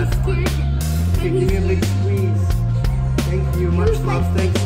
last one. Okay, give me a big squeeze. Thank you. Much love. Thanks.